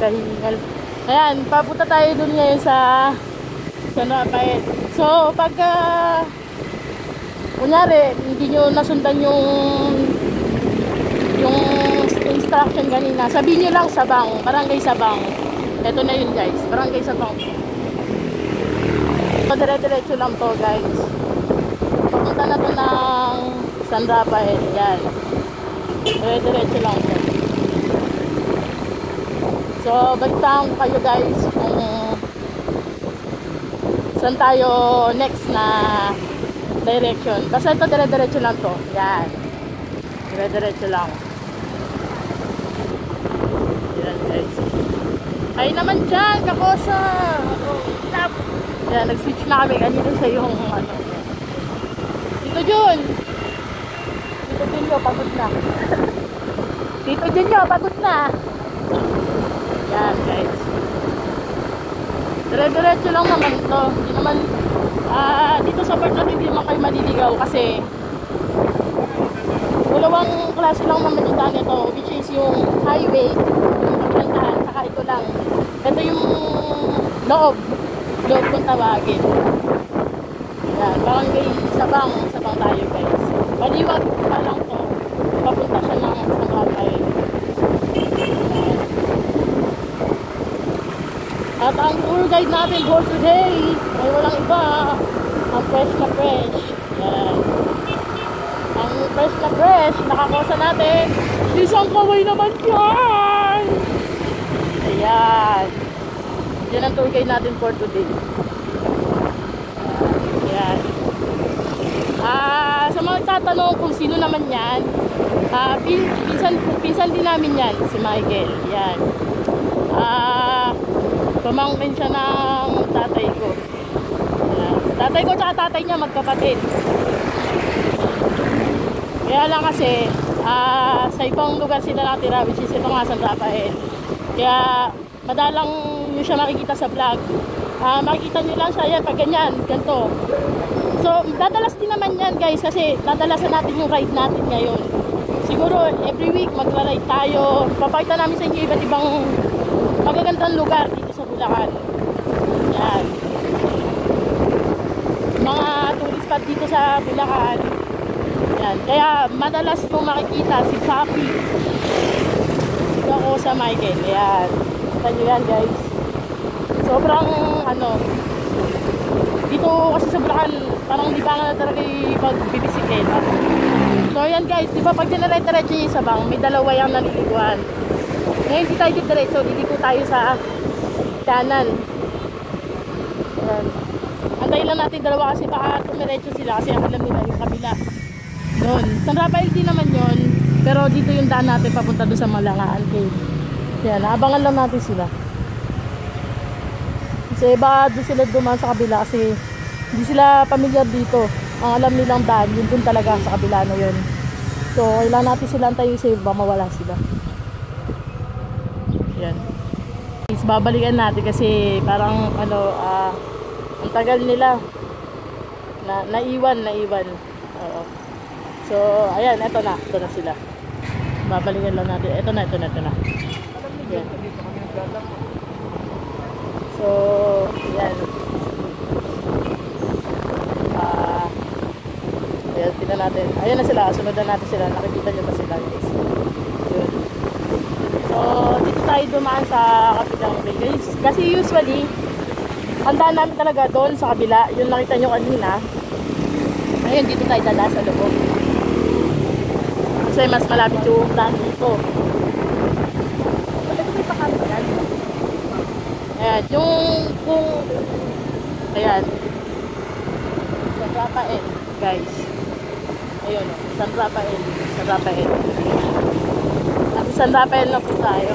nagkahingal. Ayan, papunta tayo dun ngayon sa San Rafael. So, pagka kunyari, hindi nyo nasundan yung instruction kanina, sabihin nyo lang Sabang, Barangay Sabang. Ito na yun guys, Barangay Sabang. So, dire-diretso lang to guys. Papunta na to ng San Rafael. Yan, dire-diretso lang to. So, balitaan ko kayo guys kung saan tayo next na direction. Basta ito dire-diretso lang to. Yan, dire-diretso lang. Yan guys. Ay naman dyan, kakosa. Stop. Yan, nag-switch na kami. Kanina siya yung ano. Tito Jun. Tito Junyo, pagod na. Tito Junyo, pagod na. Yan guys. Dire-diretso lang naman to. Hindi naman, dito sa part natin hindi naman kayo maliligaw kasi dalawang klase lang naman yung daan ito, which is yung highway, yung pagkantahan, saka ito lang. Ito yung loob kung tawagin. Yan, Barangay Sabang tayo guys. Maliwag pa lang to, papunta siya ng San Rafael. At ang tour guide natin for today ay walang iba, ang fresh na fresh. Yan. Ang fresh na fresh, nakakosa natin. Isang kaway naman yan! Ayan. Yan ang tour guide natin for today. Ayan. Sa mga tatanong kung sino naman yan, pinsan din namin yan, si Michael. Yan. Pamangkin siya ng tatay ko. Yan. Tatay ko tsaka tatay niya magkapatid. Kaya lang kasi sa ibang lugar sila nakatira, which is ito nga San Rafael. Kaya madalang nyo siya makikita sa vlog. Makikita nyo lang siya yan pag ganyan, ganito. So dadalas din naman yan guys kasi dadalasan natin yung ride natin ngayon. Siguro every week magra-ride tayo. Papakita namin sa inyo iba't ibang magagandang lugar dito sa Bulacan. Yan. Mga tourist spot dito sa Bulacan. Yan. Kaya madalas itong makikita si Papi. Ito ako sa Michael. Yan. Kita nyo yan guys. Sobrang ano, dito kasi sa Bulacan parang libangan na talaga pagbibisikleta. So yan guys, di ba pag dinare-diretso yung Sabang, may dalawa yung naliliguan. Ngayon hindi tayo diretso, liliko tayo sa kanan. Yan. Antayin lang natin dalawa kasi baka tumiretso sila kasi alam nila yung kabila. Doon. San Rafael din naman yun. Pero dito yung daan natin papunta doon sa Malangaan Cave. Yan, abangan lang natin sila. Kasi baka doon sila dumaan sa kabila kasi hindi sila pamilyar dito. Ang alam nilang daan, yun dun talaga sa kabila na yun. So, kailangan natin sila antayin kasi baka mawala sila. Yan. Is babalikan natin kasi parang ano, ang tagal nila. Naiwan. Oo. So, ayan, ito na sila. Babalikan lang natin. Ito na. Yan. So, ayan. Ayan, tingnan natin. Ayan na sila, sunod na natin sila. Nakikita nyo ba sila guys? Yun. So, dito tayo dumaan sa kabilang way. Kasi usually, ang daan namin talaga doon sa kabila. Yung nakita nyo kanina. Ayun, dito tayo dala sa loob. Kasi mas malapit yung daan dito. Wala ko may pakamit yan. Ayan, ayan. San Rafael, guys. Ayun, San Rafael. At San Rafael na po tayo.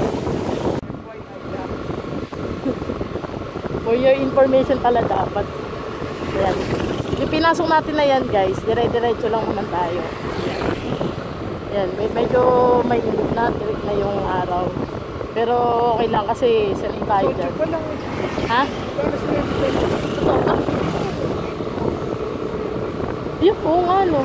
For your information pala dapat. Ayan. Yung pinasok natin na yan guys, dire-diretso lang naman tayo. Ayan, medyo may init na, tirik na yung araw. Pero okay lang kasi sanay tayo dyan. Ha? Yun po nga no.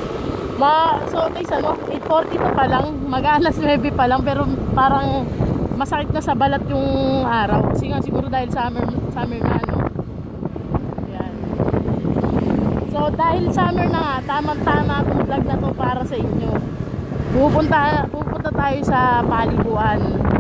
So guys ano, 8:40 pa lang, mag-alas 9 pa lang pero parang masakit na sa balat yung araw. Kasi nga siguro dahil summer na, no? Yan. So dahil summer na nga, tamang-tama itong vlog na to para sa inyo. Pupunta tayo sa paliguan.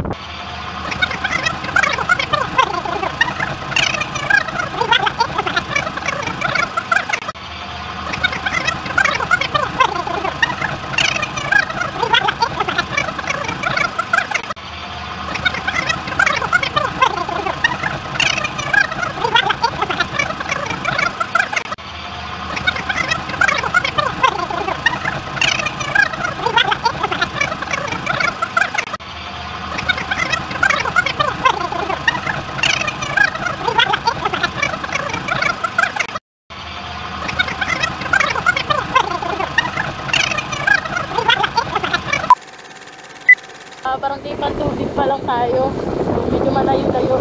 Parang tipang tubig pa lang tayo. So, medyo malayo-layo.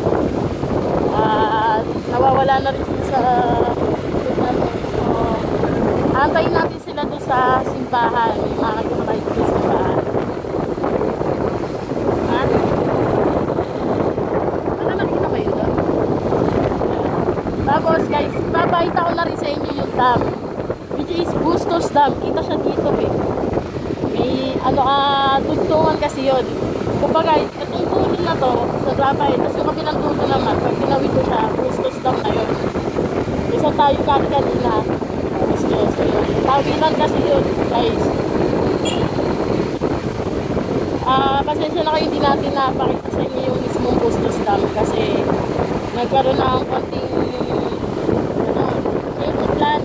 Nawawala na rin sila sa so, antayin natin sila doon sa simbahan. May mga kumaray doon sa simbahan. Ha? Nakita ba yun doon? Tapos guys, babahita ko na rin sa inyo yung dam, which is Bustos Dam. Kita siya dito eh. May tugtungan kasi yun. Kumbaga, itong tulo na to sa Drapay, tapos yung kabilang tulo naman, pag tinawid ko siya, Bustos Dam na yun. Isa tayo kanina, Bustos. So yun, tawiran kasi yun, guys. Pasensya na kayo, hindi natin napakita sa inyo yung mismong Bustos Dam kasi nagkaroon na ang konting plan.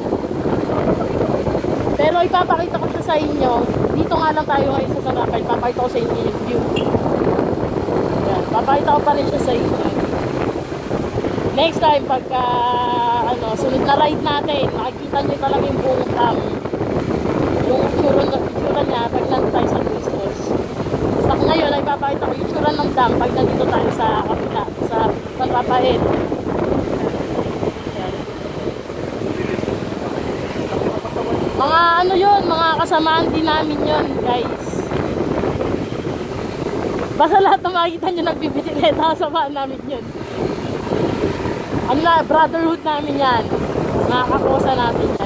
Pero ipapakita ko sa inyo. Dito nga lang tayo ngayon sa Sarapay. Papakita ko sa inyo yung view. Yan. Papakita ko pa rin siya sa inyo. Next time, pagka sunod na ride natin, makikita nyo talaga yung buong dam. Yung itsura niya pag nandito tayo sa Bustos. Sa ngayon, ay papakita ko yung itsura ng dam pag nandito tayo sa kapila, sa Sarapay. Mga yun, mga kasamaan din namin yun, guys. Basta lahat na makikita nyo nagbibisikleta, kasamaan namin yun. Brotherhood namin yan. Mga kakosa namin yan.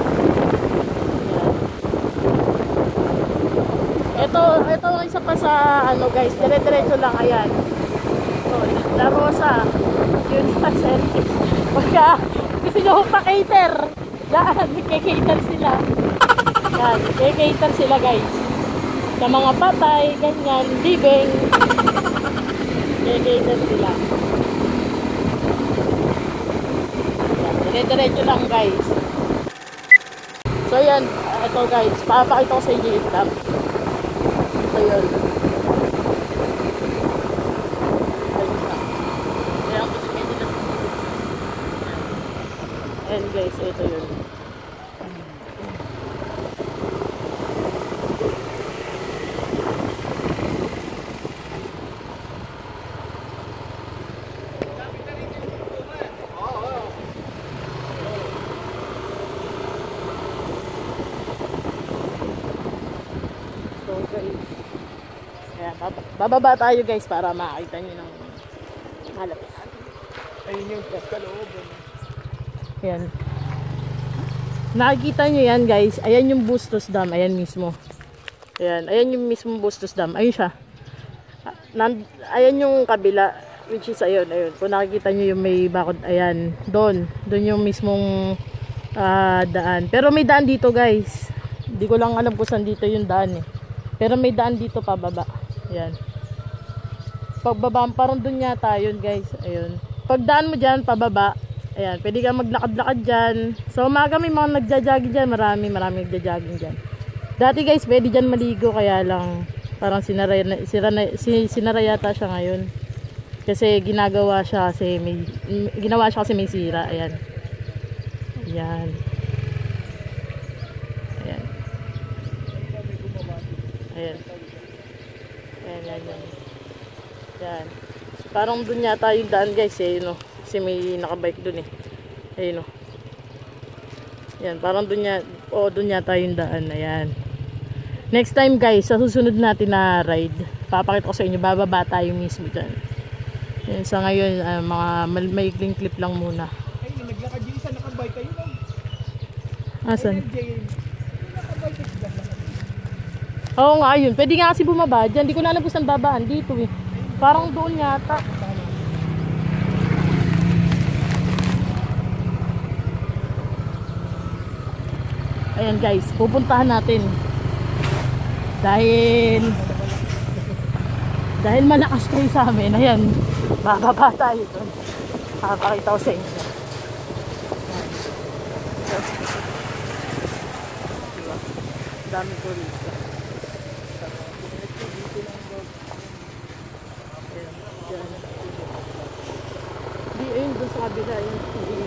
Ito isa pa sa guys, dire-diretso lang, ayan. So, La Rosa, yun sa service. Pagka gusto nyo pa-cater, yan, kikater sila. Yan, kikater sila guys. Sa mga patay, ganyan, libing. Kikater sila. Yan, dire-diretso lang guys. So yan, ito guys, papakita ko sa inyo yung dam. Ito yun. Ayan guys, ito yun. Bababa tayo guys para makita nyo ng halapitan. Ayun yung kalooban. Ayan. Nakikita nyo yan guys. Ayan yung Bustos Dam. Ayan mismo. Ayan. Ayan yung mismo Bustos Dam. Ayun siya. Ayan yung kabila. Which is ayun. Ayun. Kung nakikita nyo yung may bakod. Ayan. Doon. Doon yung mismong daan. Pero may daan dito guys. Hindi ko lang alam kung saan dito yung daan eh. Pero may daan dito pababa. Ayan. Pagbaba, parang dun yata yun guys. Ayun. Pagdaan mo dyan, pababa. Ayan, pwede ka maglakad-lakad dyan. So umaga may mga nagja-jogging dyan. Marami nagja-jogging dyan. Dati guys, pwede dyan maligo. Kaya lang, parang sinara yata siya ngayon. Kasi ginawa siya kasi may sira. Ayan. Ayan. Ayan. Ayan. Ayan. Yan. Parang dun yata yung daan guys eh, no? Kasi may nakabike dun eh. Ayun, no? Yan, parang dun yata yung daan. Ayan. Next time guys, sa susunod natin na ride, papakita ko sa inyo, bababa tayo mismo dyan. Yan, sa ngayon, mga maikling clip lang muna. Ay, naglakad yung isa, nakabike kayo lang. Asan? Nakabike ka lang. Oo nga yun, pwede nga kasi bumaba dyan. Hindi ko na alam kung saan babaan dito eh. Parang doon yata. Ayan guys, pupuntahan natin. Dahil malakas kayo sa amin, ayan, bababa tayo doon. Papakita ko sa inyo. Diba? Dami ko rito. Di, ayun, doon sa kabila, ayun.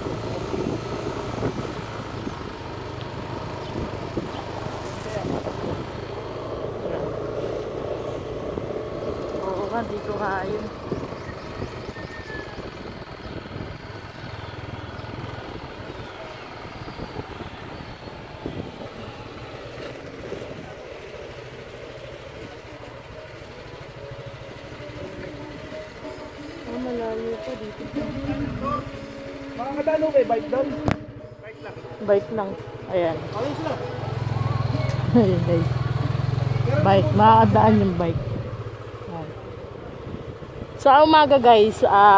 Oo nga, dito nga ayun. Malayo pa dito. Mga kadalo kay bike doon. Bike lang. Bike lang. Ayan. Ayun sila. Ayan guys. Bike. Makakadaan yung bike. Ayan. Sa umaga guys,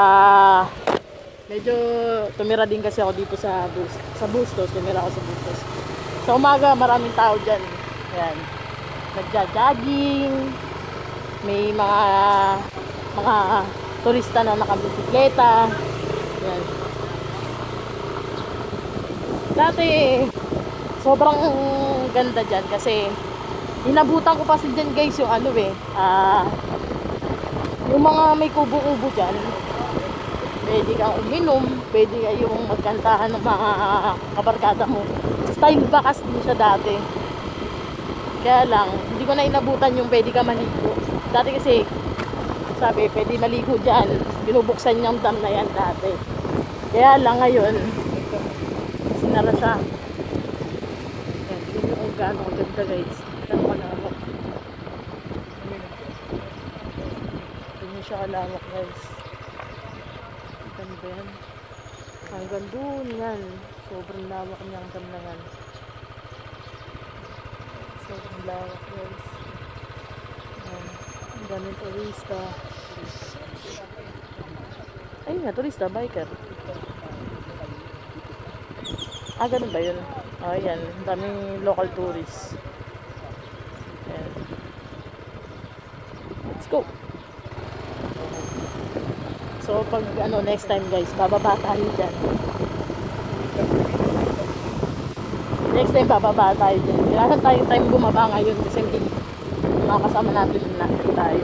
medyo tumira din kasi ako dito sa Bustos. Tumira ako sa Bustos. Sa umaga maraming tao dyan. Ayan. Nagja-jogging. May mga turista na nakabisikleta. Yan. Dati, sobrang ganda dyan kasi inabutan ko pa si dyan guys yung ano yung mga may kubo-kubo dyan. Pwede kang uminom, pwede kayong magkantahan ng mga kabarkada mo. Style ba kasi din siya dati. Kaya lang, hindi ko na inabutan yung pwede ka maligo. Dati kasi, sabi, pwede maligo dyan. Binubuksan niyang dam na yan dati. Kaya lang ngayon, sinara siya. Yan, tignan nyo kung gaano kaganda guys. Gaano kalawak. Tignan siya kalawak guys. Ganda yan. Hanggang doon yan. Sobrang lawak niyang dam na yan. Sobrang lawak guys. Yan. Ang daming turista. Ayun nga, turista, biker. Ganun ba yun? Ayan, ang daming local tourists. Ayan. Let's go! So, pag next time guys, bababa tayo dyan. Next time, bababa tayo dyan. Kailangan tayong time bumaba ngayon kasi hindi makakasama natin na tayo.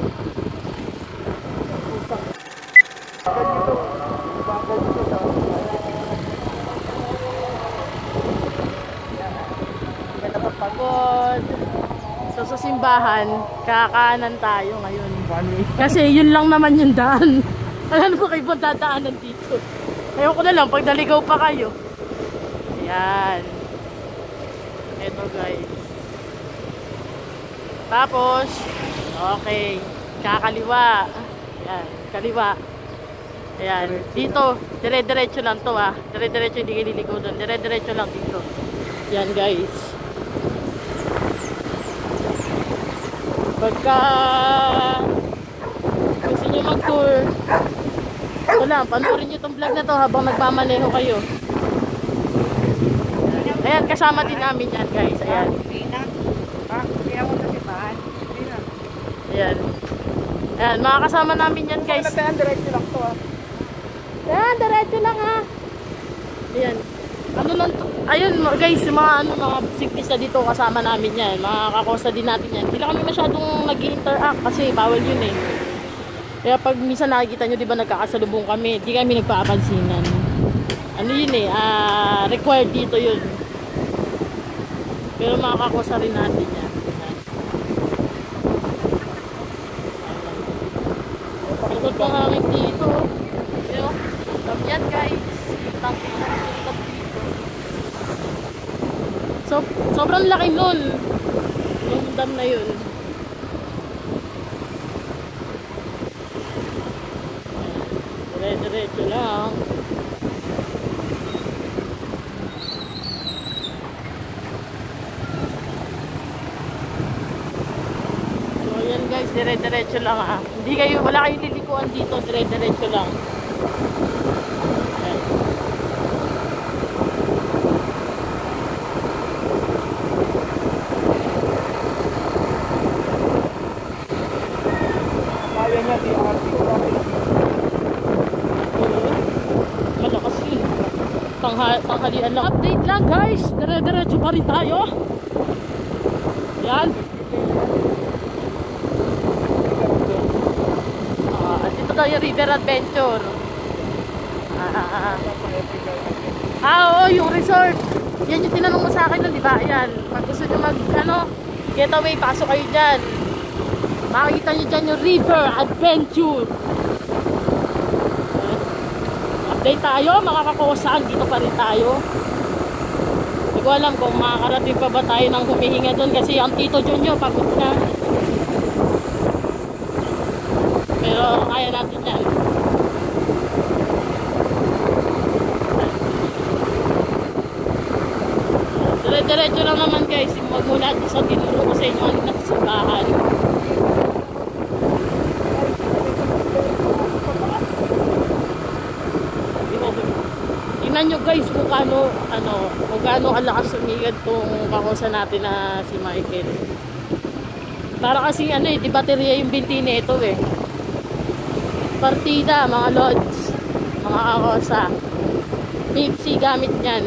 Ganda pagpagod. So sa simbahan, kakaanan tayo ngayon. Kasi yun lang naman yung daan. Ano po kayo pong dadaanan dito? Ayaw ko na lang pag naligaw pa kayo. Ayan. Eto guys. Tapos, okay, kakaliwa. Ayan, kaliwa. Ayan, dito, dire-diretso lang to dire-diretso, hindi kililigo doon. Dire-diretso lang dito. Ayan guys. Pagka gusto nyo mag-tour, wala, panoorin nyo itong vlog na to habang nagmamaneho kayo. Ayan, kasama din namin yan guys. Ayan. Ayan. Ayan, mga kasama namin yan guys. Diretso lang to Ayan, diretso lang Ayan. Ano lang to? Ayun guys, mga siklista dito kasama namin yan. Mga kakosa din natin yan. Hindi kami masyadong nag-interact kasi bawal yun Kaya pag minsan nakikita nyo, di ba nagkakasalubong kami, di kami nagpapansinan. Ano yun required dito yun. Pero mga kakosa rin natin yan. Ikot ng hangin dito. Yan guys. Kitang-kita dito. So, sobrang laki nun. Yung dam na yun. Dire-diretso lang. So ayan guys, dire-diretso lang ah. Hindi kayo, wala kayong lilikuan dito, dire-diretso lang. Ayan. Kaya niya, di arte ko kami. Malakas yun. Tanghalian lang. Update lang guys. Dire-diretso pa rin tayo. Yan. Dito tayo River Adventure. Oo, yung resort. Yan yung tinanong mo sa akin nun, di ba? Ayan. Pag gusto nyo mag, getaway, pasok kayo dyan. Makikita nyo dyan yung River Adventure. Update tayo, mga kakosan, dito pa rin tayo. Hindi ko alam kung makakarating pa ba tayo ng humihinga doon kasi ang Tito Junyo pagod na. Pero kaya natin yan. Dire-diretso lang naman guys, magmula sa tinuro ko sa inyo ang nakasabahan. Tingnan nyo guys kung gaano kalakas sumigad tong kakosa natin na si Michael. Para kasi di baterya yung binti nito eh. Partida, mga lods, mga kakosa. Pixie gamit niyan.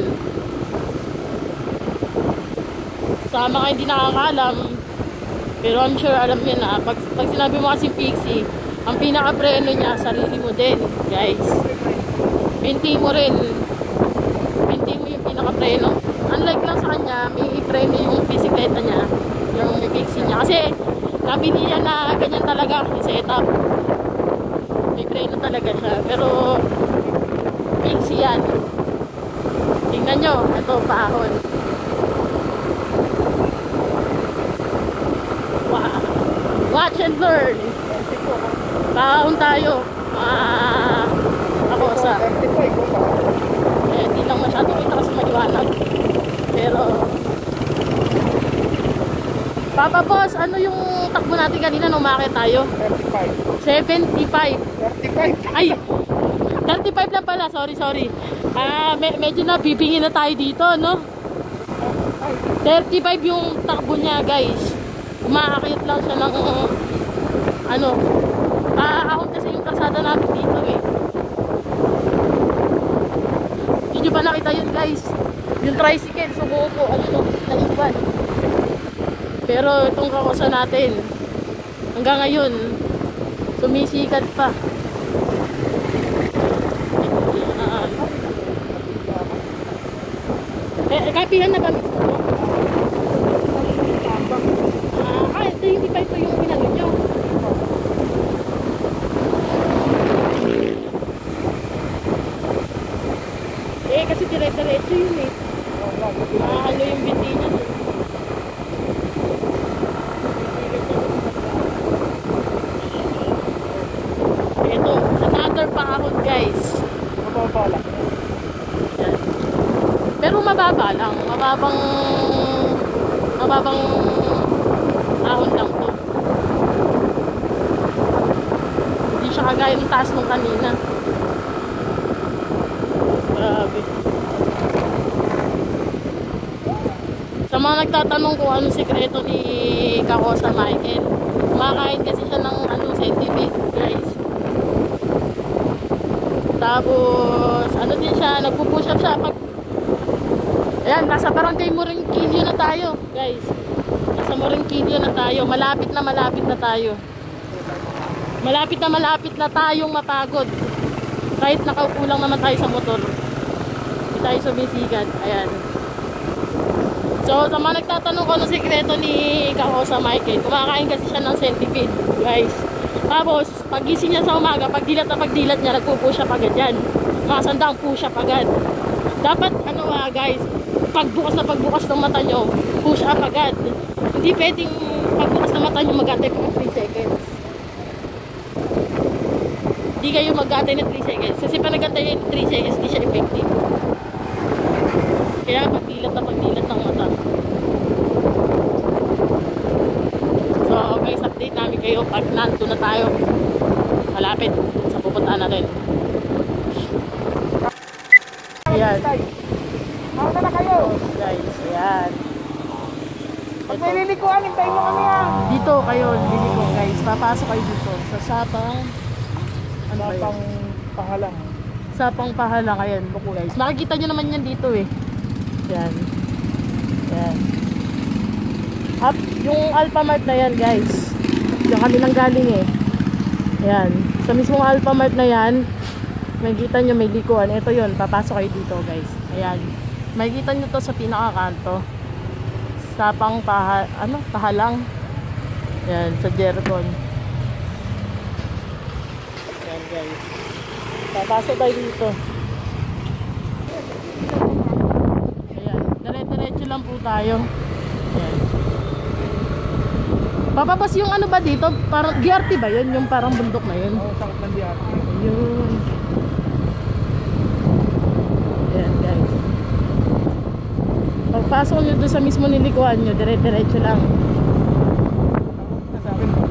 Sa mga hindi nakakalam, pero I'm sure alam niyo na, pag sinabi mo kasi Pixie, ang pinaka-preno niya, sarili mo din, guys. Binti mo rin. Binti mo yung pinaka-preno. Unlike lang sa kanya, may preno yung bisikleta niya, yung Pixie niya. Kasi, nabili niya na ganyan talaga yung setup. May preno talaga siya. Pero, Pixie yan. Tingnan nyo, ito, pahon. Wow. Watch and learn. Pahon tayo. Ako sa hindi lang masyado kita kasi maliwanag. Pero Papa Boss, ano yung takbo natin kanina nung umakit tayo? 35. 75. Ay, 35 lang pala. Sorry. Medyo nabibingin na tayo dito, no? 35 yung takbo niya, guys. Umaakit lang siya ng ahon kasi yung kalsada natin dito eh. Hindi nyo ba nakita yun guys? Yung tricycle, sumuko, naiwan. Pero itong kakosa natin, hanggang ngayon, sumisikat pa. Kapihan na ba? Ito hindi pa ito yung pinano nyo. Kasi dire-diretso yun eh. Ano yung binti niya dun. Ito, another paahon guys. Mababa lang. Yan. Pero mababa lang. Mababang ahon lang to. Hindi siya kagaya ng taas nung kanina. Grabe. Sa mga nagtatanong kung anong sikreto ni Kakosa Michael, kumakain kasi siya ng centipede guys. Tapos din siya, nagpupush up siya pag ayan, nasa barangay Moringkilyo na tayo guys. Nasa Moringkilyo na tayo, malapit na tayo. Malapit na tayong mapagod. Kahit nakaupo lang naman tayo sa motor, hindi tayo sumisigat. Ayan. So, sa mga nagtatanong ko ng sikreto ni Kakosa Michael, kumakain kasi siya ng centipede, guys. Tapos, pagising niya sa umaga, pagdilat niya, nagpo-push up agad yan. Mga sandang push up agad. Dapat, guys, pagbukas ng mata nyo, push up agad. Hindi pwedeng pagbukas na mata nyo mag-antay pa 3 seconds. Hindi kayo mag-antay na 3 seconds. Kasi pa nag-antay na 3 seconds, hindi siya effective. Kaya pagdilat ng mata. So guys, update namin kayo pag nandito na tayo. Malapit sa pupuntaan natin. Ayan. Maka na kayo. Guys, ayan. Pag may lilikuan, hintayin mo kami ha. Dito kayo, liliko guys. Papasok kayo dito sa Sapang. Ano ba Sapang yun? Pahalang. Sapang Pahalang. Ayan, guys. Makikita nyo naman yan dito eh. Ayan. Ayan. Up, yung Alphamart na yan guys. Diyan kami nang galing eh. Ayan. Sa mismong Alphamart na yan, makikita nyo may likuan. Ito yun, papasok kayo dito guys. Ayan. Makikita nyo to sa pinakakanto. Sapang Pahalang. Ayan, sa Jercon. Ayan guys. Papasok tayo dito. Ayan. Dire-diretso lang po tayo. Ayan. Papabas yung ano ba dito? Parang DRT ba yun? Yung parang bundok na yun? Oo, sakot ng DRT. Ayun. Ayan guys. Pagpasok nyo doon sa mismo nilikuan nyo, dire-diretso lang. Nasabi mo.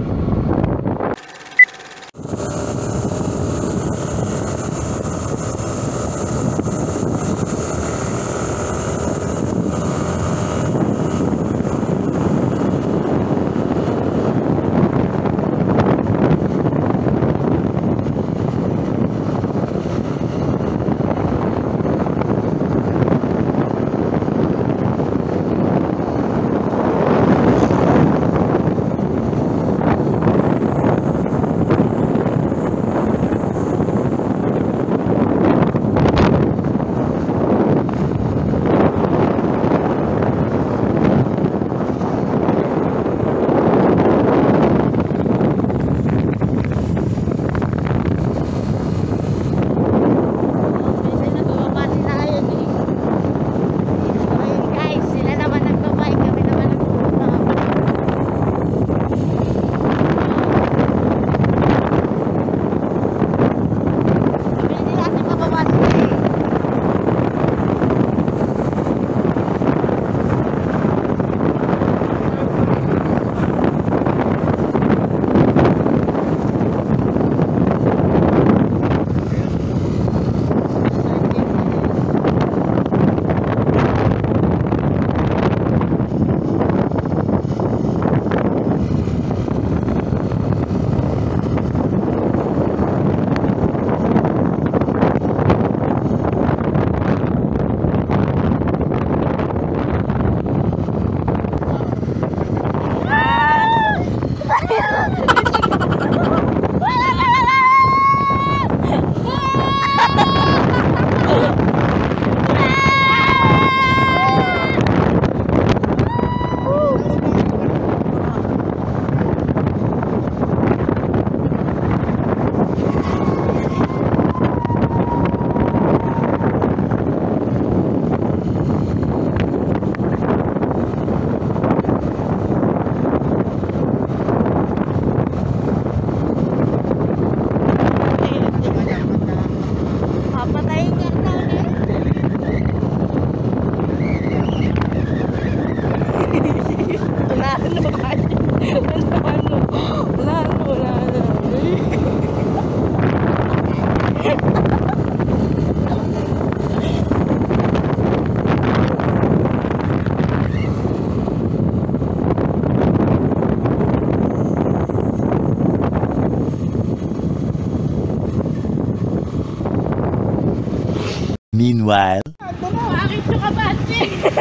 Meanwhile, Bakit yung kabatsi?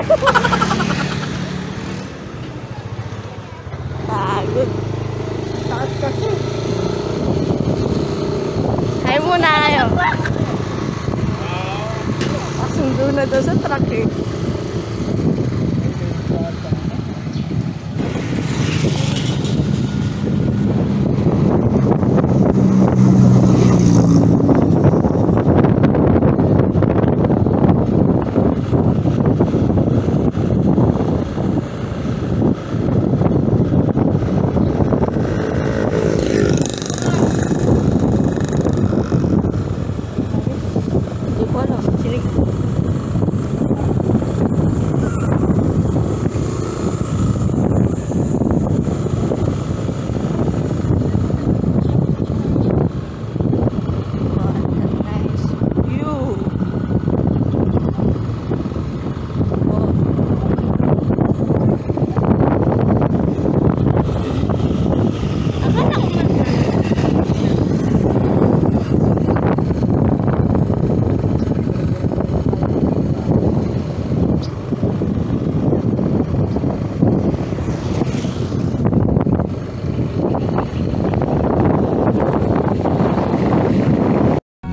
Pagod. Taas kasi. Kaya muna kayo. Pasundo na daw sa truck eh.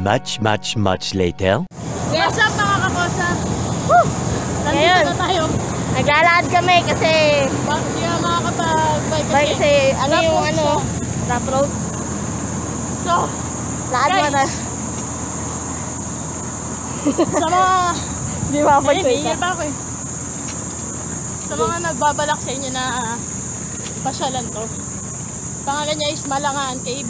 much later. What's up mga kakosa? Woo! Nandito Ngayon, na tayo. naglalakad kami kasi Hindi na makakapag-bike kasi ano Rough yung road ano, siya. rough road. So, Lakad mo guys, na. sa mga... Hindi Ayun, makapagsalita. hihil pa ako eh. Sa mga nagbabalak sa inyo na pasyalan to, pangalan niya is Malangaan Cave.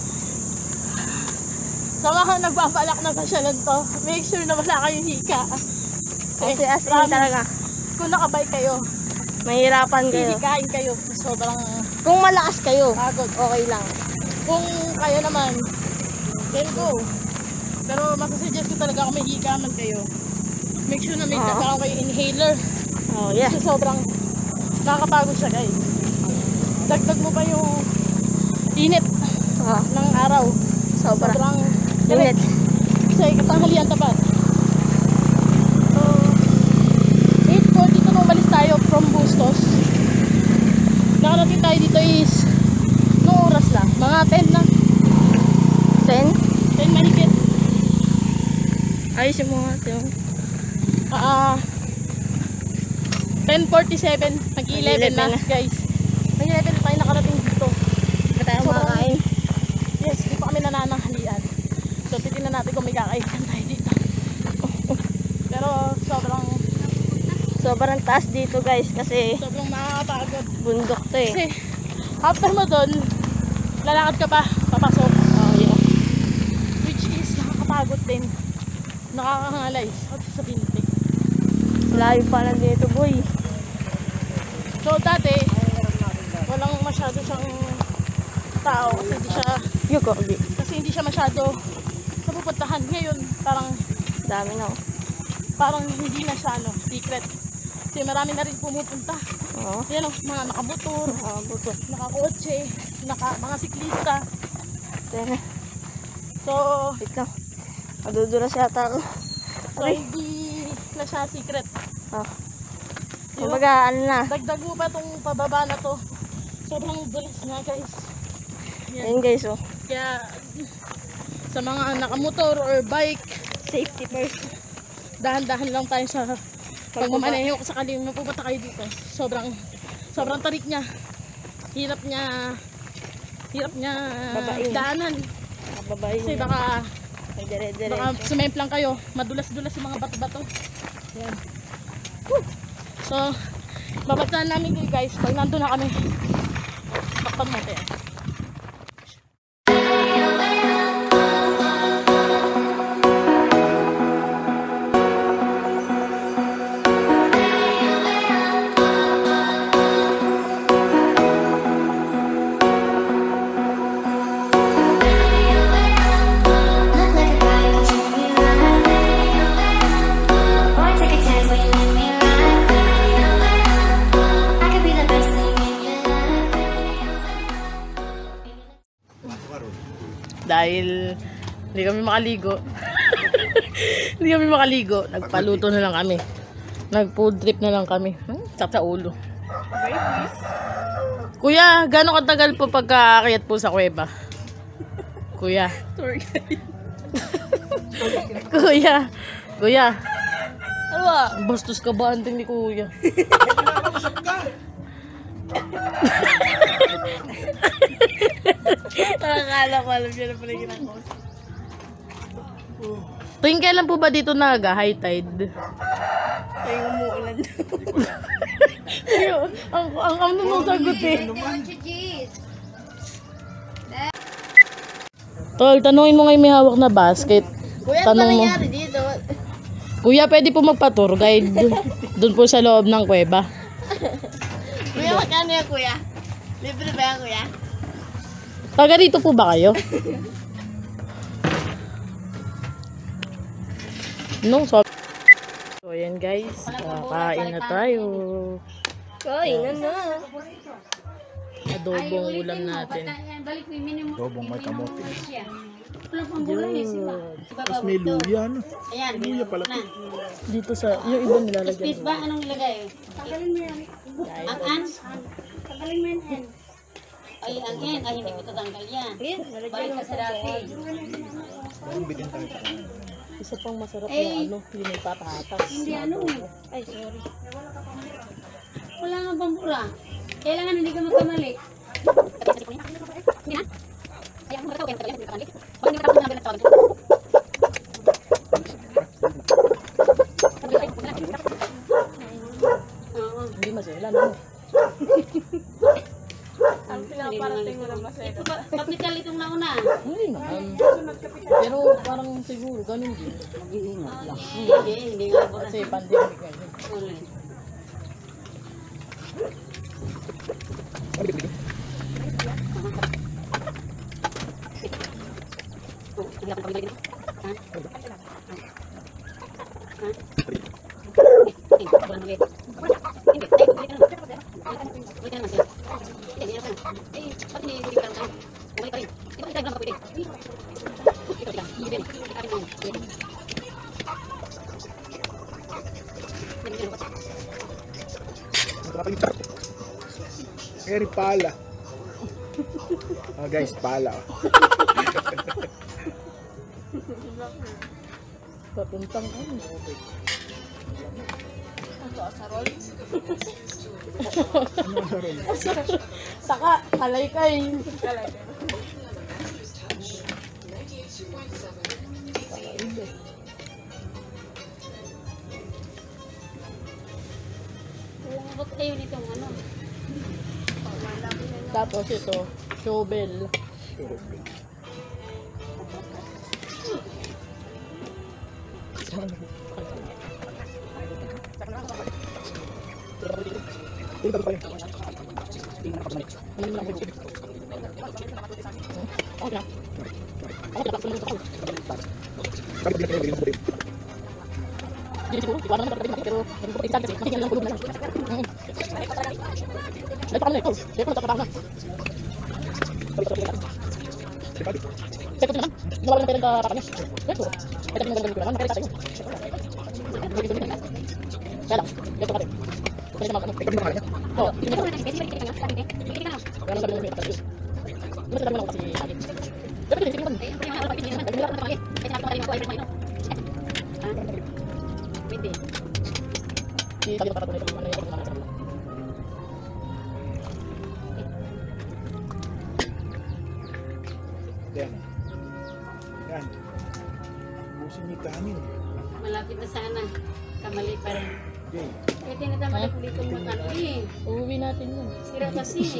Sa mga nagbabalak na pasyalan to, make sure na wala kayong hika. Kasi as in promise, talaga, kung nakabike kayo, mahirapan kayo. hihikain kayo. Sobrang Kung malakas kayo, pagod. okay lang. Kung kayo naman, then go. Pero masasuggest ko talaga kung may hika man kayo, make sure na may Oo. kasama kayo inhaler. Oh, yeah. Kasi sobrang nakakapagod siya guys. Dagdag mo pa yung init Oh, ng araw. sobra. Sobrang Init. Kasi katanghalian tapat. So, 8:42 nung umalis tayo from Bustos. Nakarating tayo dito is nung oras lang. Mga 10 na. 10? 10 mahigit. Ayos yung mga ito. 10:47. Mag-11 na guys. Mag-11 na tayo nakarating dito. Ba tayo Sobrang- makakain? Yes, di pa kami nanananghalian. So, titignan natin kung may kakainan tayo dito. Pero Sobrang taas dito guys kasi sobrang nakakapagod. bundok to eh. Kasi, after mo doon, lalakad ka pa, papasok. Oh, yeah. Which is, nakakapagod din. Nakakangalay sa binti. Layo pa lang dito boy. So, dati, walang masyado siyang tao kasi hindi siya masyado napupuntahan. Ngayon, Dami na oh. parang hindi na siya secret. Kasi marami na rin pumupunta. Oo. Yan o, mga nakamotor, Buto. nakakotse, mga siklista. Tena. So, Wait lang. Madudulas yata ako. hindi na siya secret. Oh. Yun. Kumbaga ano na. Dagdag mo pa itong pababa na to. Sobrang dulis na guys. Ayun guys oh. Kaya sa mga nakamotor or bike, Safety first. dahan-dahan lang tayo sa pagmamaneho kung sakaling mapupunta kayo dito. Sobrang tarik niya. Hirap niya Babain. daanan. Babae Kasi niya. baka May dire-dire. sumemplang kayo, madulas-dulas yung mga bato-bato. Yan. Woo! So, babalitaan namin kayo guys pag nandun na kami. Takpan mo tayo. Dahil hindi kami makaligo. Hindi kami makaligo. Nagpaluto na lang kami. Nag-food trip na lang kami. Sa ulo. Kuya, gano'ng katagal po pagkaakyat po sa kuweba? Kuya. Tour guide. Kuya. Ano ba? Bastos ka ba? Anting ni kuya. Nakakala ko alam niya na pala ginagawa. Tuwing kailan po ba dito high tide? Kaya umuulan. ang ano nung sagot eh. Tol, tanungin mo ngayon may hawak na basket. Kuya, ano ba Tanong mo. nangyari dito? Kuya, pwede po magpa-tour guide doon po sa loob ng kuweba. Kuya, magkano yan kuya? Libre ba yan kuya? Taga dito po ba kayo? No, so ayan guys, kakain na tayo. Kain na. Adobong ulam natin. Dobong may kamote. Yun. Tapos may luya, no? Ayan, Luya pala. Dito sa, yung iba nilalagyan. Split ba? Anong nilagay? Ang an? O Ay, ang yan. Ay, hindi ko tatanggal yan. Balik ka sa dati. Isa pang masarap yung ano, yung may patatas. Hindi ano. Ay, sorry. Wala nga bambura. Kailangan hindi ka magkamali. Hindi masela, no? Ang pinaparating mo na masaya. Kapital itong nauna. Hindi naman. Pero parang siguro, ganun din. Mag-iingat lang. Hindi nga po. Kasi pandemic ngayon. Ulit. Kaya rin pala. Oh guys, pala. Papuntang ano, okay. Saka, kalaykay. Ba't kayo nitong ano? Tapos ito, shovel. Yan. Yan. Busin niyo kanin. Malapit na sana. Kamali pa rin. Okay. Pwede na tayo malapulitong magano eh. Uuwi natin yun. Sira kasi eh.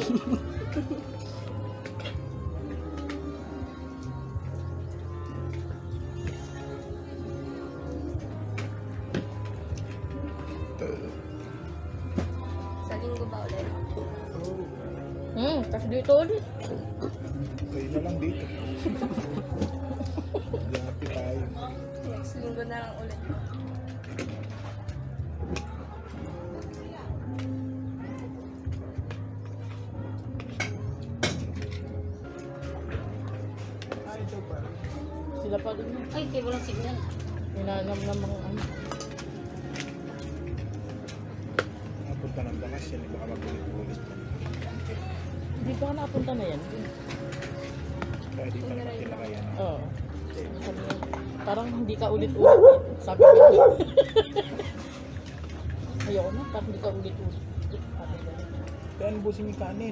Sa linggo ba ulit? Tapos dito ulit. Kayo na lang dito. Happy tayo. Next linggo na lang ulit. Sila pa din. Ay, kaya walang signal. Hinanam ng mga ano. Napunta ng bakas yan. Baka magulit-ulit. Hindi ba napunta na yan? Kaya di pa naman kinakayan. Oo. Sabi niya, parang hindi ka ulit-ulit. Sabi niya. Ayoko na, parang hindi ka ulit-ulit. Sabi niya. Kaya busin yung kanin.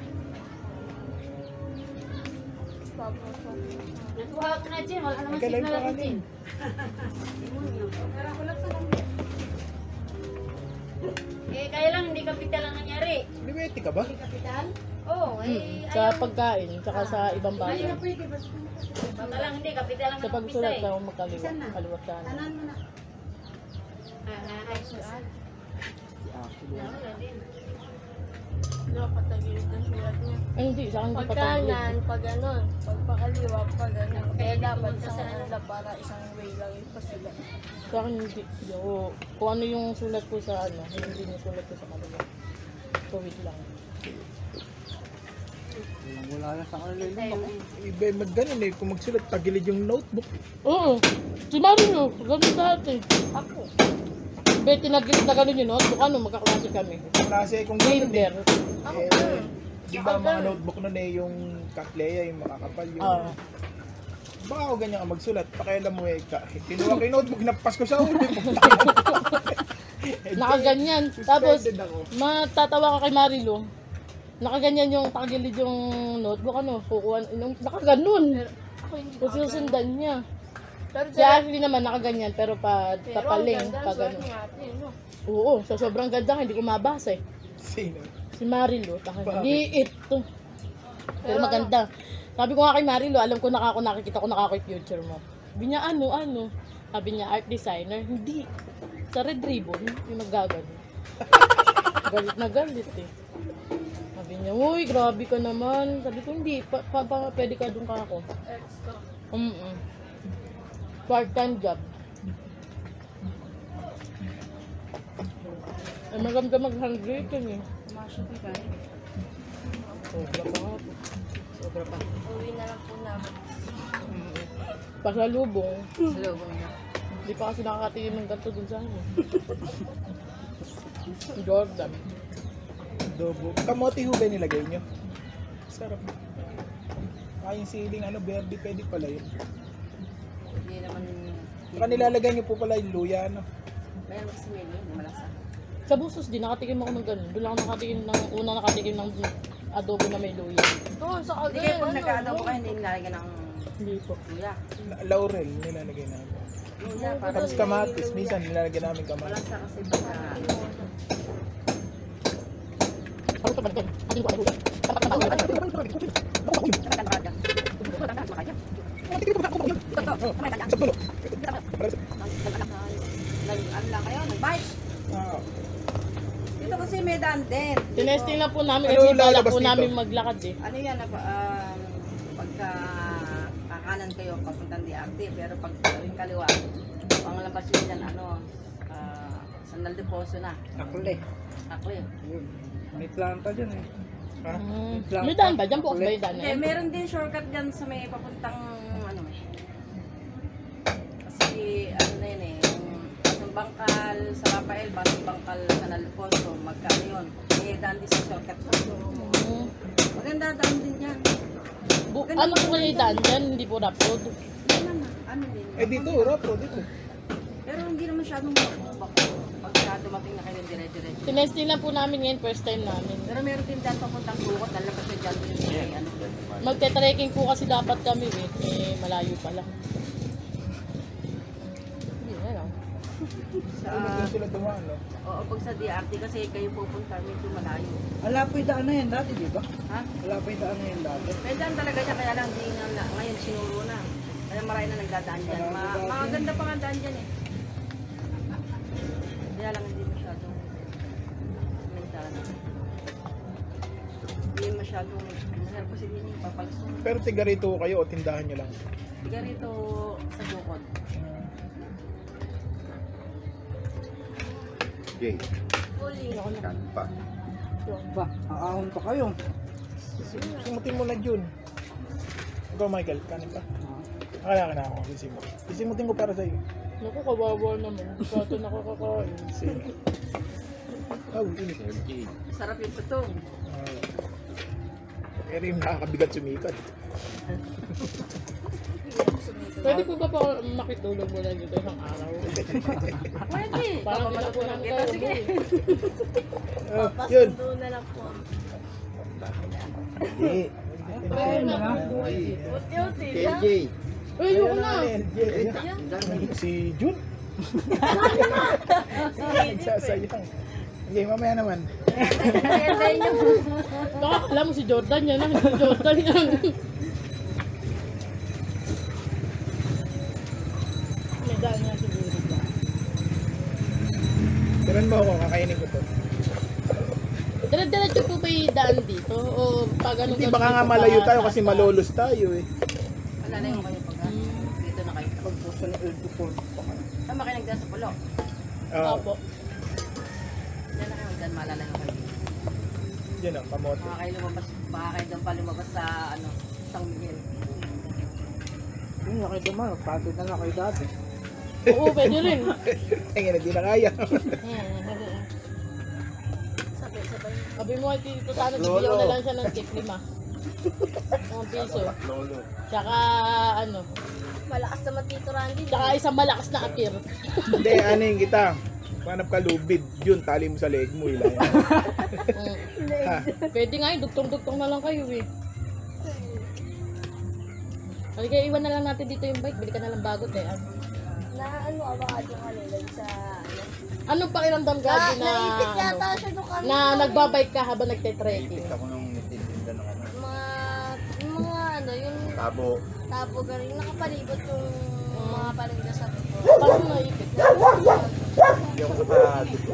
Nakuha ko na dyan. Wala naman Nagkalay signal pa ako kanin. dyan. Eh, kaya lang hindi kapital ang nangyari. Liwete ka ba? Kapital? Oo, eh. Sa pagkain, tsaka sa ibang Ayaw bagay. na pwede. Baka lang hindi, kapital lang Sa pagsulat ka, magkaliwa. Kaliwa ka. Tanan mo na. Ay, sulat. Wala din. Dapat tagilid ng sulat niya. Ay, hindi. Sa akin hindi Pag pa tagilid. kanan, pag ganon. Pag pakaliwa, pag ganon. Kaya dapat pumunta sa sa kanila para isang way lang yung pasulat. Sa akin hindi. Ako, kung ano yung sulat ko sa ano, hindi yung sulat ko sa kaliwa. Tuwid lang. Wala na sa kanila Tayo yun. eh. Iba mag-ganon eh. Kung magsulat, tagilid yung notebook. Oo. Si Mario, ganun dati. Ako. Be, tinagilid na ganun yun, no? Kung ano, magkaklase kami. Klase kung ganon eh. Kinder. Ako Eh, na. Di ba mga notebook nun eh, yung kakleya, yung makakapal yun. Oo. Baka ako ganyan ka magsulat, pakialam mo eh, kinuha ko yung notebook, napas ko sa ulo. Nakaganyan. Tapos, Suspended ako. matatawa ka kay Marilo. Nakaganyan yung pakagilid yung notebook, ano, kukuha, nakaganon. Ako hindi Kung sinusundan niya. Pero Si Ashley naman nakaganyan, pero papaling, pa gano'n. no? Oo, sa sobrang ganda, hindi ko mabasa eh. Sino? Si Marilo, Bakit? liit to. Pero maganda. Sabi ko nga kay Marilo, alam ko nakikita ko yung future mo. Sabi niya, ano? Sabi niya, art designer. Hindi. Sa Red Ribbon, yung naggagano. Galit na galit eh. Sabi niya, uy, grabe ka naman. Sabi ko, hindi. Pwede ka doon ka ako. Extra. Part-time job. Ay, maganda mag-handwritten eh. Mashopee ka. Sobra pa nga po. Sobra pa. Uwi na lang po namin. Pasalubong. Sa lubong niya. Hindi pa kasi nakakatingin ng ganito dun sa akin. Jordan. Adobo. Kamote ho ba nilagay nyo? Sarap. Yung siling verde, pwede pala yun. Hindi naman... Saka nilalagay nyo po pala yung luya, ano? Meron kasi mili, malasa. Sa Busos din, nakatikim ako ng ganun. Doon lang ako nakatikim ng adobo na may luya. Doon, sa Hindi kayo pag nagka-adobo kayo, hindi nilalagyan ng Hindi po. luya. Laurel nilalagay namin. Luya, para Tapos kamatis, minsan nilalagay namin kamatis. malasa kasi baka Ako ito balikin. Ating ko adobo. ano lang kayo, nag-bite. Ah, Dito kasi may daan din. Tinesting lang po namin Ano kasi balak lalabas po dito? namin maglakad eh. Ano yan, pagka kakanan kayo, papuntang DRT, pero pag gawing kaliwa, ang labas yun dyan, Sandal de Poso na. Akle. Ako yun. Yun. May planta dyan eh. ha? May daan ba? Diyan po ba yung daan na Hindi, yan? meron din shortcut dyan sa may papuntang, kasi, na yun eh, yung bangkal sa Rafael, basong bangkal sa Alfonso, magkano yun. May daan din sa shortcut. Maganda daan din yan. Ano po kayo yung daan dyan? Hindi po rough road. Ano din. Eh dito, rapo, dito. Pero hindi naman masyadong bako. Pagka dumating na kayo dire-diretso. Tinesting lang po namin ngayon, first time namin. Pero meron din dyan papuntang Bukot, lalabas na dyan din sa may ano. Magte-trekking po kasi dapat kami eh. Malayo pala. Hindi na lang. Sa, Doon sila dumaan, no? oo, pag sa DRT kasi kayo pupunta medyo malayo. Wala po yung daan na yan dati, di ba? Ha? Wala po yung daan na yan dati. May daan talaga siya, kaya lang di na, ngayon sinuro na. Kaya marami na nagdadaan dyan. Maganda pa nga daan dyan eh. Kaya lang hindi masyadong sementado. Hindi masyadong mahirap kasi din yung papalsong. Pero tiga rito kayo o tindahan nyo lang? Tiga rito sa Bukod. Jay, Fully. kan pa. Ba, aahon pa kayo. Sumutin mo na Jun. Ikaw Michael, kanin pa. Kaya ka na ako, sisimut. Sisimutin ko para sa'yo. Naku, kawawa naman. Kato nakakakain. Sige. Oh, init. Jay, Sarap yung tutong. Pero yung nakakabigat sumikat. Pwede po ba pa makitulog muna dito isang araw? Pwede. Parang hindi na po namin kita. kayo. Sige. Oh, yun. Doon na lang po. Hindi. Pwede na. Uti-uti. KJ. Uy, ayoko na. Si Jun. Sasayang. Okay, mamaya naman. Baka alam mo si Jordan yan. Si Jordan yan. May daan nga siguro. Tiran mo ako, kakainin ko to. Dire-diretso po ba yung daan dito? O pag anong Hindi, baka nga malayo tayo kasi malolos tayo eh. Wala na yung kayo pag dito na kayo. Pagpuso ng Elbupor pa kayo. Tama kayo nagdaan sa pulo. Opo. Diyan na kayo magdaan, maalala yung kayo. Yun ang kamote. Baka kayo lumabas, baka kayo doon pa lumabas sa San Miguel. Yun, kayo dumaan. Pagod na lang kayo dati. Oo, pwede rin. Tingin na, di na kaya. Sa Sabi mo kay Tito sana, bibigyan ko na lang siya ng tip 5. 1 piso. Tsaka ano, Malakas naman Tito Randy. tsaka isang malakas na apir. Hindi, aning kita. Panap ka lubid. Yun, tali mo sa leg mo. Ilan. Ha? Pwede nga yun, dugtong-dugtong na lang kayo eh. Halika, iwan na lang natin dito yung bike. Bili ka na lang bagot eh. Na ano, abangad yung kanila sa ano. Anong pakiramdam ka na, Naipit yata siya nung kami. na nagbabike ka habang nagte-trekking? Ako nung nitinda ng ano. Mga ano, yung Tabo. tabo galing nakapalibot yung mga parinda sa pito. Parang naipit. Hindi ako nakadito.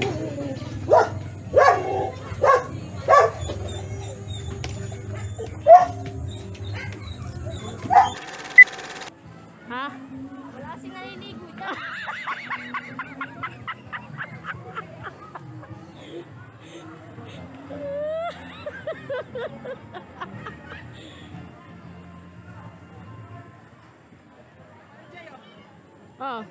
Ha? Wala kasi naliligo dyan. Ah.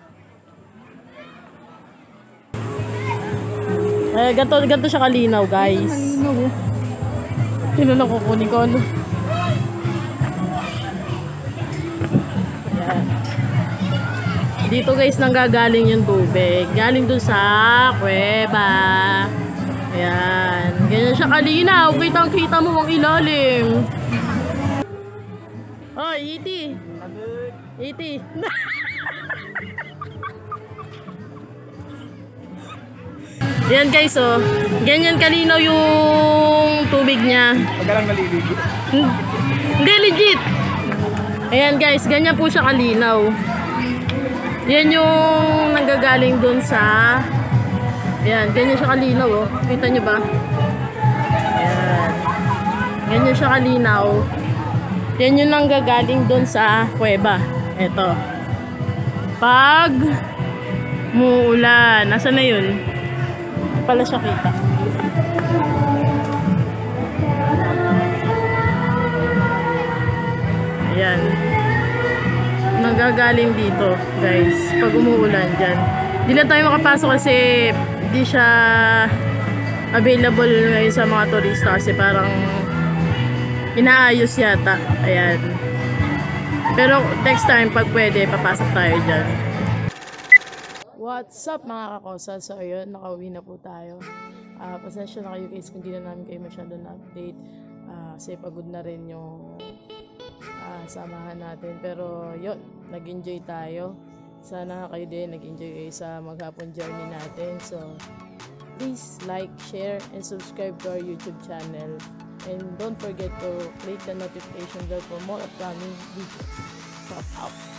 Ganto siya kalinaw, guys. Sino na kukunin ko, ano? Ayan. Dito, guys, nanggagaling yung tubig. Galing dun sa kuweba. Ayan. Ganyan siya kalinaw. Kitang-kita mo ang ilalim. Oh, Iti. Iti. Yan guys, oh. Ganyan kalinaw yung tubig niya. Pag lang naliligo. Hindi, legit. Ayan guys, ganyan po siya kalinaw. Yan yung nanggagaling dun sa... Ayan, ganyan siya kalinaw, oh. Kita nyo ba? Ayan. Ganyan siya kalinaw. Yan yung nanggagaling dun sa kuweba. Eto. Pag muulan, nasa na yun? Pala siya kita. Ayan. Nanggagaling dito, guys. Pag umuulan dyan. Di lang tayo makapasok kasi di siya available ngayon sa mga turista kasi parang inaayos yata. Ayan. Pero next time, pag pwede, papasok tayo dyan. What's up mga kakosa? So ayun, nakauwi na po tayo. Pasensya na kayo guys kung di na namin kayo masyado na-update. Kasi pagod na rin yung samahan natin. Pero yun, nag-enjoy tayo. Sana kayo din nag-enjoy kayo sa maghapon journey natin. So please like, share, and subscribe to our YouTube channel. And don't forget to click the notification bell for more upcoming videos. So out.